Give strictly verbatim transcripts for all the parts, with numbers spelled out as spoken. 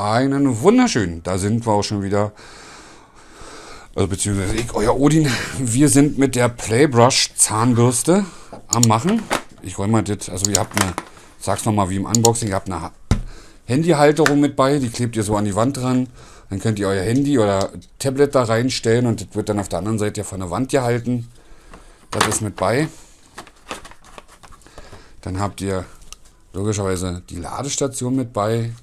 Einen wunderschönen, da sind wir auch schon wieder, also beziehungsweise ich, euer Odin, wir sind mit der Playbrush Zahnbürste am Machen. Ich räume mal das, also ihr habt eine, sag's nochmal wie im Unboxing, ihr habt eine Handyhalterung mit bei, die klebt ihr so an die Wand dran. Dann könnt ihr euer Handy oder Tablet da reinstellen und das wird dann auf der anderen Seite von der Wand gehalten. Das ist mit bei. Dann habt ihr logischerweise die Ladestation mit bei.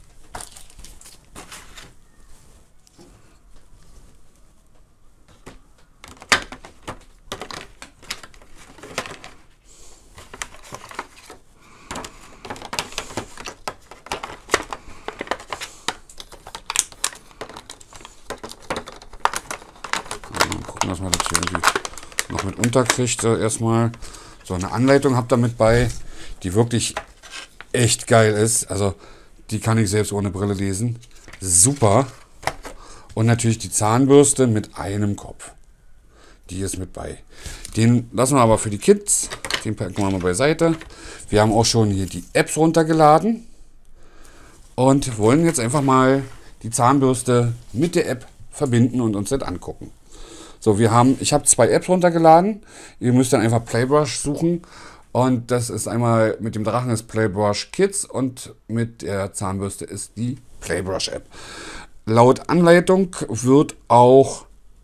Mal gucken, dass man das hier irgendwie noch mit unterkriegt. Erstmal so eine Anleitung habt ihr mit bei, die wirklich echt geil ist. Also die kann ich selbst ohne Brille lesen. Super. Und natürlich die Zahnbürste mit einem Kopf. Die ist mit bei. Den lassen wir aber für die Kids. Den packen wir mal beiseite. Wir haben auch schon hier die Apps runtergeladen. Und wollen jetzt einfach mal die Zahnbürste mit der App verbinden und uns das angucken. So, wir haben, ich habe zwei Apps runtergeladen. Ihr müsst dann einfach Playbrush suchen. Und das ist einmal mit dem Drachen ist Playbrush Kids und mit der Zahnbürste ist die Playbrush App. Laut Anleitung wird auch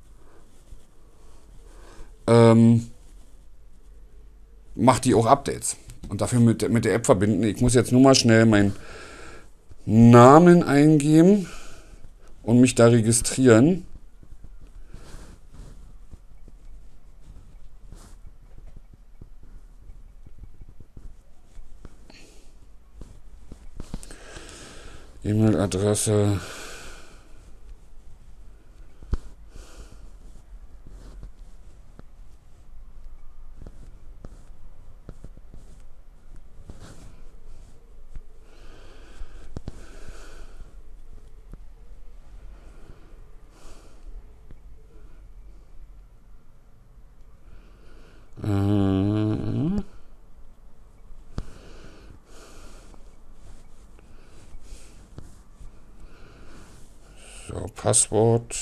ähm, macht die auch Updates und dafür mit, mit der App verbinden. Ich muss jetzt nur mal schnell meinen Namen eingeben und mich da registrieren. E-Mail-Adresse. Äh, so, Passwort.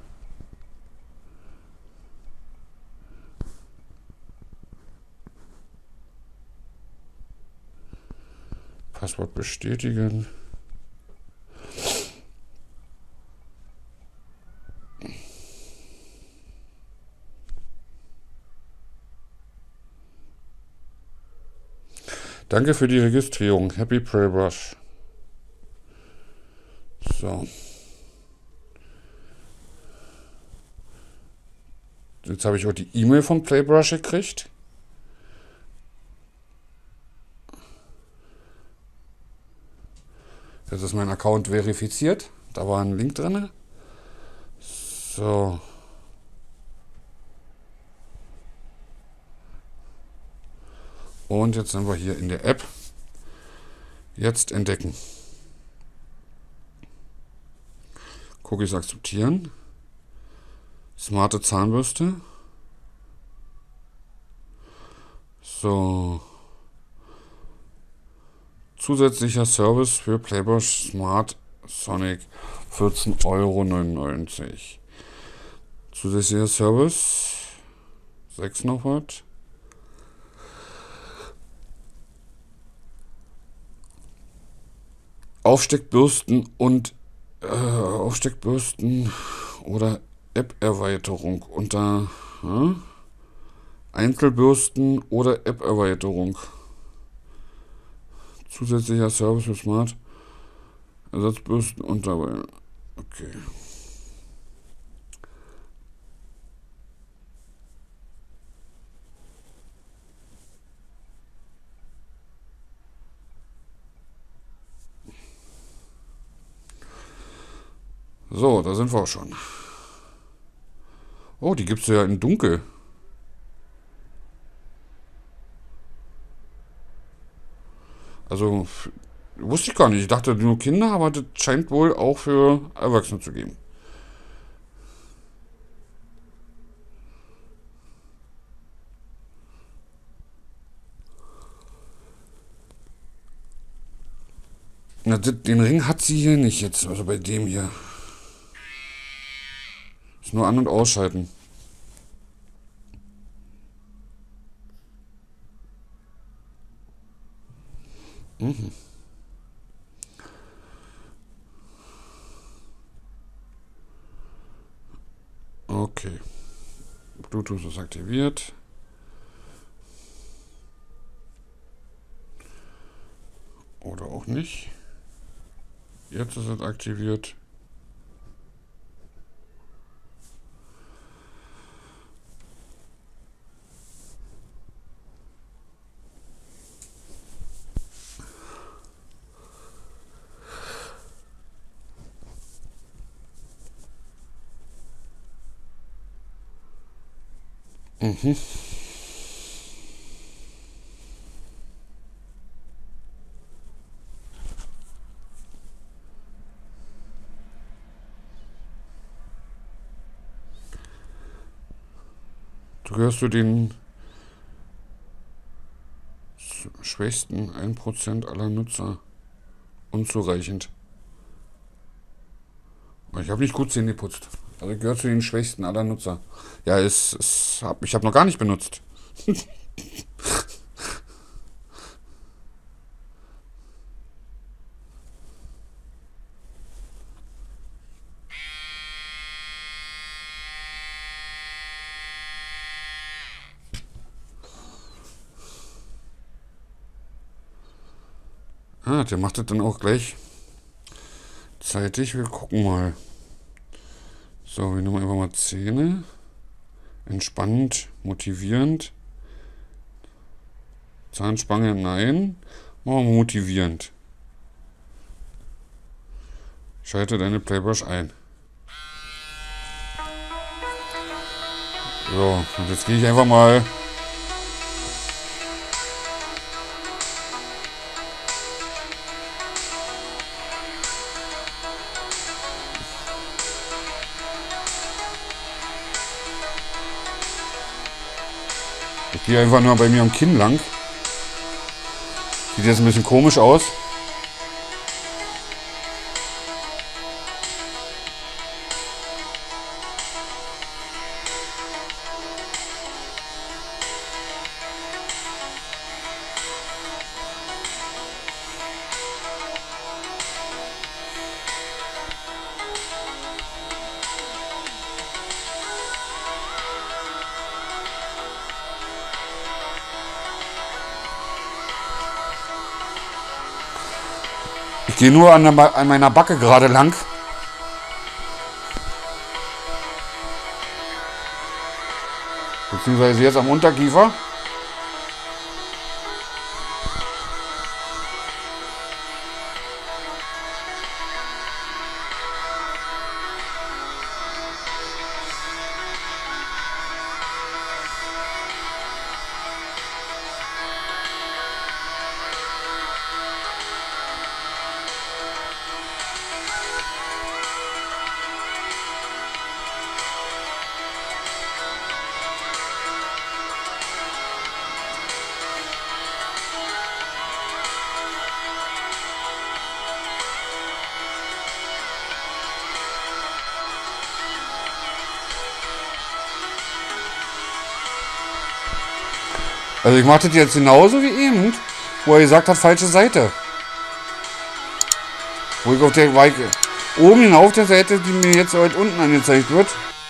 Passwort bestätigen. Danke für die Registrierung. Happy Playbrush. So. Jetzt habe ich auch die E-Mail von Playbrush gekriegt. Jetzt ist mein Account verifiziert. Da war ein Link drin. So. Und jetzt sind wir hier in der App. Jetzt entdecken. Cookies akzeptieren. Smarte Zahnbürste. So. Zusätzlicher Service für Playbrush Smart Sonic vierzehn Euro neunundneunzig. Zusätzlicher Service. sechs noch was. Aufsteckbürsten und äh, Aufsteckbürsten oder App-Erweiterung unter äh, Einzelbürsten oder App-Erweiterung. Zusätzlicher Service für Smart Ersatzbürsten und dabei. Okay. So, da sind wir auch schon. Oh, die gibt es ja in dunkel. Also, wusste ich gar nicht. Ich dachte nur Kinder, aber das scheint wohl auch für Erwachsene zu geben. Na, den Ring hat sie hier nicht jetzt, also bei dem hier. Ist nur an- und ausschalten. Mhm. Okay. Bluetooth ist aktiviert. Oder auch nicht. Jetzt ist es aktiviert. Mhm. Du gehörst zu den schwächsten ein Prozent aller Nutzer. Unzureichend. Ich habe nicht gut Zähne geputzt. Also ich gehöre zu den schwächsten aller Nutzer. Ja, es, es hab, ich habe noch gar nicht benutzt. Ah, der macht das dann auch gleich zeitig. Wir gucken mal. So, wir nehmen einfach mal Zähne. Entspannend, motivierend. Zahnspange, nein. Machen wir motivierend. Schalte deine Playbrush ein. So, und jetzt gehe ich einfach mal. Ich gehe einfach nur bei mir am Kinn lang. Sieht jetzt ein bisschen komisch aus. Ich gehe nur an, der, an meiner Backe gerade lang. Beziehungsweise jetzt am Unterkiefer. Also ich mache das jetzt genauso wie eben, wo er gesagt hat, falsche Seite. Wo ich auf der Weike oben hin auf der Seite, die mir jetzt heute unten angezeigt wird.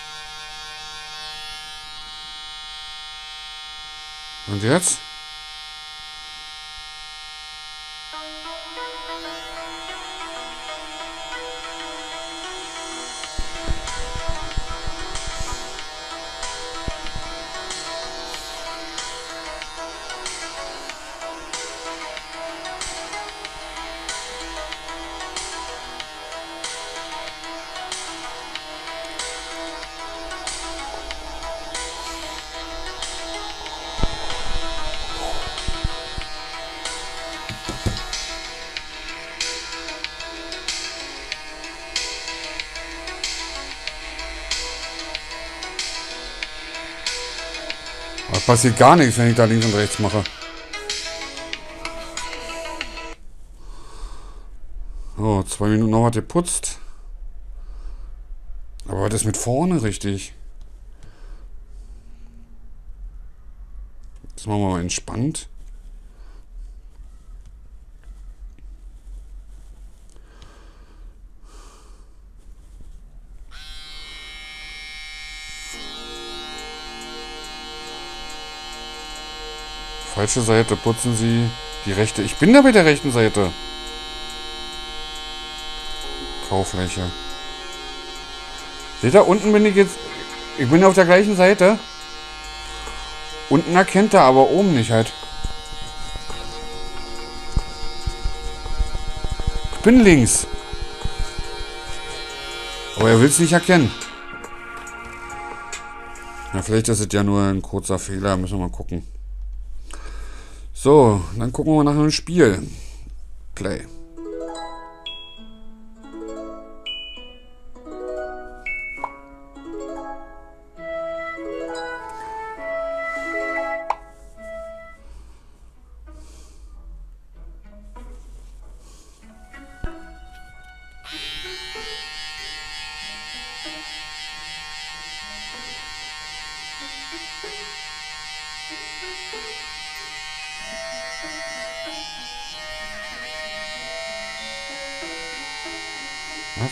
Und jetzt? Da passiert gar nichts, wenn ich da links und rechts mache. Oh, zwei Minuten noch was geputzt. Aber das mit vorne richtig. Das machen wir mal entspannt. Falsche Seite, putzen Sie die rechte. Ich bin da bei der rechten Seite. Kaufläche. Seht ihr, unten bin ich jetzt. Ich bin auf der gleichen Seite. Unten erkennt er, aber oben nicht halt. Ich bin links. Aber er will es nicht erkennen. Ja, vielleicht ist es ja nur ein kurzer Fehler. Müssen wir mal gucken. So, dann gucken wir mal nach einem Spiel. Play. Was?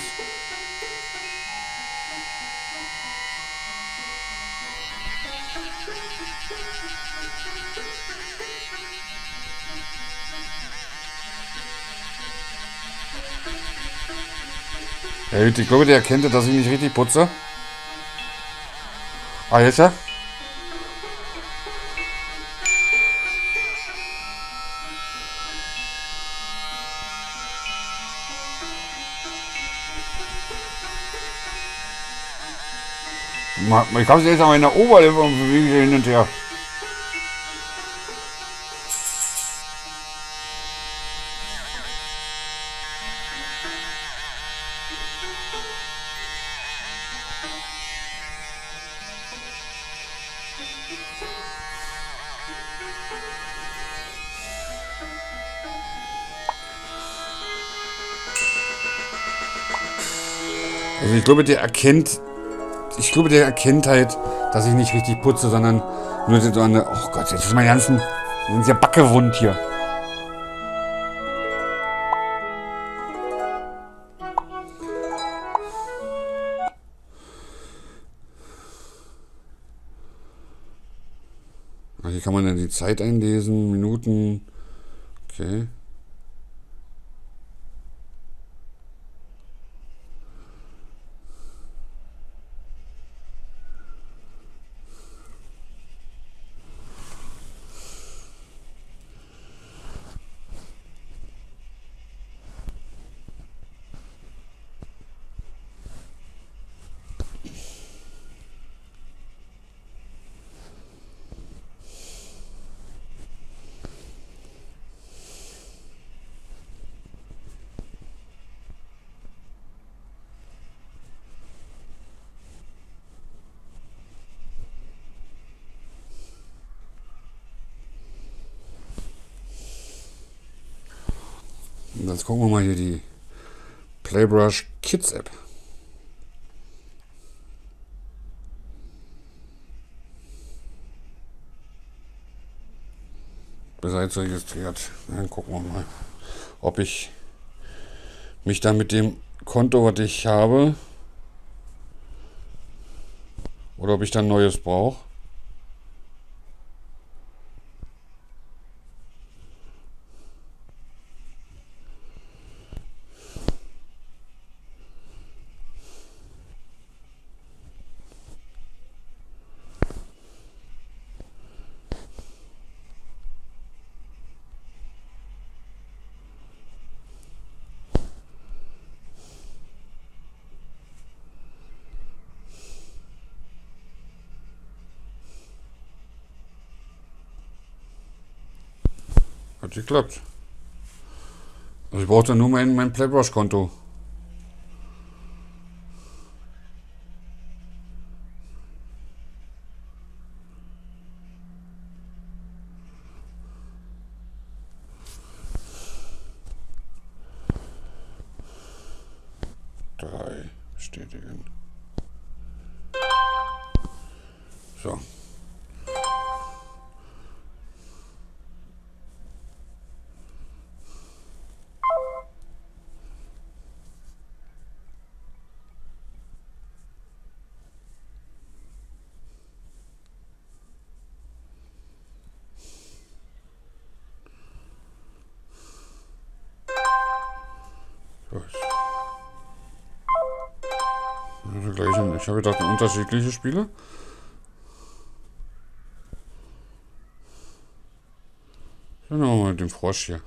Ja, ich glaube, der erkennt, dass ich nicht richtig putze. Ah, jetzt ja? Ich habe es jetzt an meiner Oberlippe und bewege hin und her. Also ich glaube, der erkennt, ich glaube, der erkennt halt, dass ich nicht richtig putze, sondern nur so eine, oh Gott, jetzt ist mein ganzen, sind ja Backe wund hier. Hier kann man dann die Zeit einlesen, Minuten, okay. Und jetzt gucken wir mal hier die Playbrush Kids App. Bereits registriert. Dann gucken wir mal, ob ich mich da mit dem Konto, was ich habe, oder ob ich dann neues brauche. Hat geklappt. Also ich brauchte nur mein, mein Playbrush-Konto. drei bestätigen. So. Ich habe gedacht, unterschiedliche Spiele. Dann machen wir mal den Frosch hier.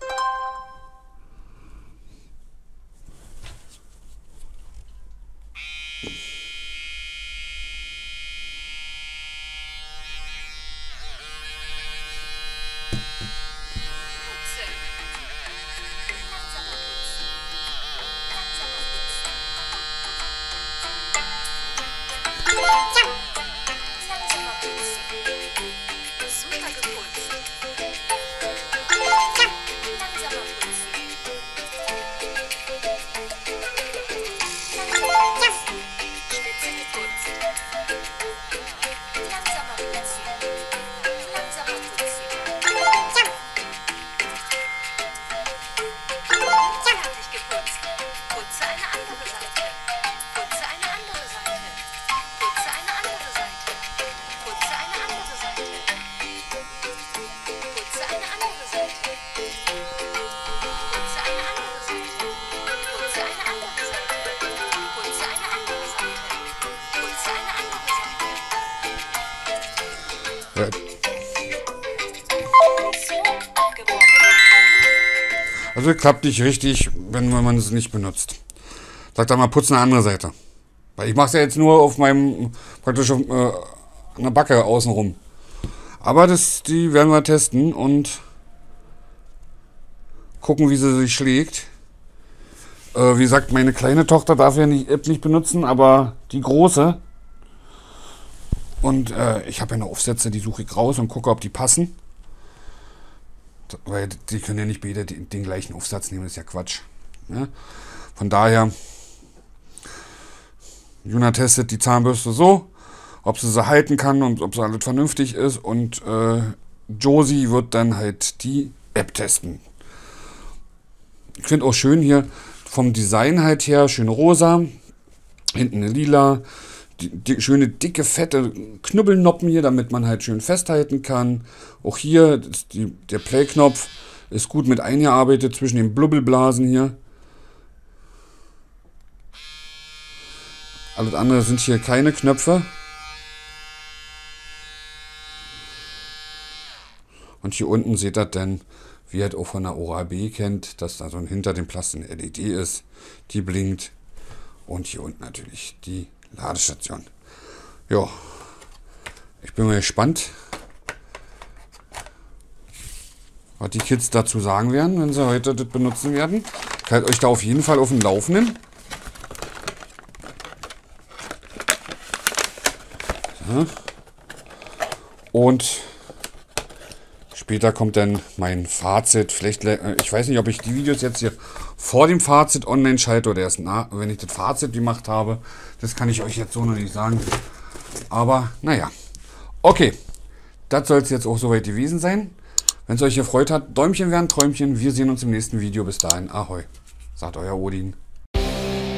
Ja. Also klappt nicht richtig, wenn, wenn man es nicht benutzt. Sagt er mal, putz eine andere Seite. Weil ich mache es ja jetzt nur auf meinem, praktisch auf äh, einer Backe außenrum. Aber das, die werden wir testen und gucken, wie sie sich schlägt. Äh, wie gesagt, meine kleine Tochter darf ja die App nicht benutzen, aber die große. Und äh, ich habe ja noch Aufsätze, die suche ich raus und gucke, ob die passen. Weil die können ja nicht beide den, den gleichen Aufsatz nehmen, das ist ja Quatsch. Ja? Von daher, Juna testet die Zahnbürste so, ob sie sie halten kann und ob sie alles vernünftig ist. Und äh, Josie wird dann halt die App testen. Ich finde auch schön hier vom Design halt her, schön rosa, hinten eine lila. Die, die schöne, dicke, fette Knüppelnoppen hier, damit man halt schön festhalten kann. Auch hier, ist die, der Play-Knopf ist gut mit eingearbeitet zwischen den Blubbelblasen hier. Alles andere sind hier keine Knöpfe. Und hier unten seht ihr dann, wie ihr halt auch von der Oral-B kennt, dass da so hinter dem Plastik eine L E D ist, die blinkt. Und hier unten natürlich die Ladestation. Ja, ich bin mal gespannt, was die Kids dazu sagen werden, wenn sie heute das benutzen werden. Ich halte euch da auf jeden Fall auf dem Laufenden. So. Und später kommt dann mein Fazit. Vielleicht, ich weiß nicht, ob ich die Videos jetzt hier vor dem Fazit online schalte oder erst nach, wenn ich das Fazit gemacht habe. Das kann ich euch jetzt so noch nicht sagen. Aber naja. Okay. Das soll es jetzt auch soweit gewesen sein. Wenn es euch gefreut hat, Däumchen wären Träumchen. Wir sehen uns im nächsten Video. Bis dahin. Ahoi. Sagt euer Odin.